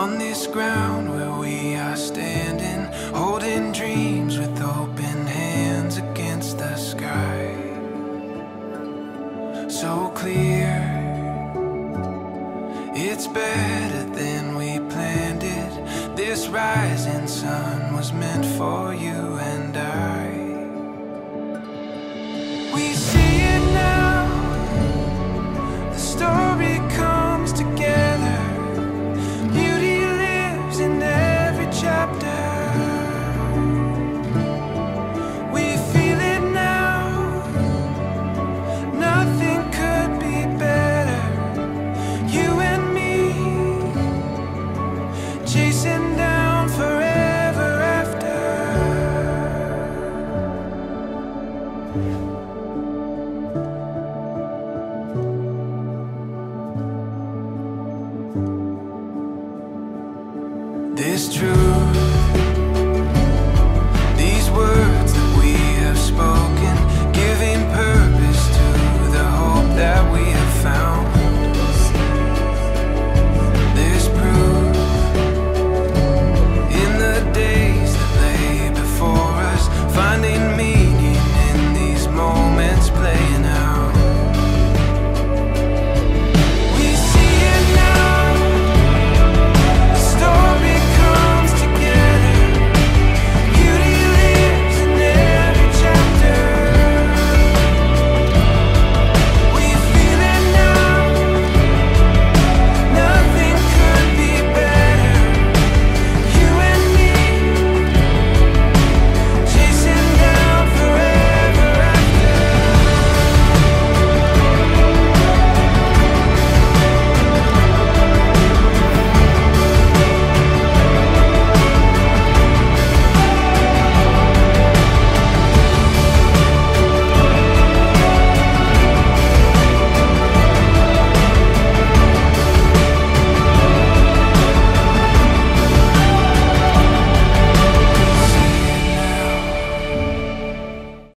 on this ground where we are standing, holding dreams with open hands against the sky. So clear, it's better than we planned it. This rising sun was meant for you and I. We see it now, the story comes together. Beauty lives in every chapter. We feel it now, nothing could be better. You and me, chasing down forever after. This truth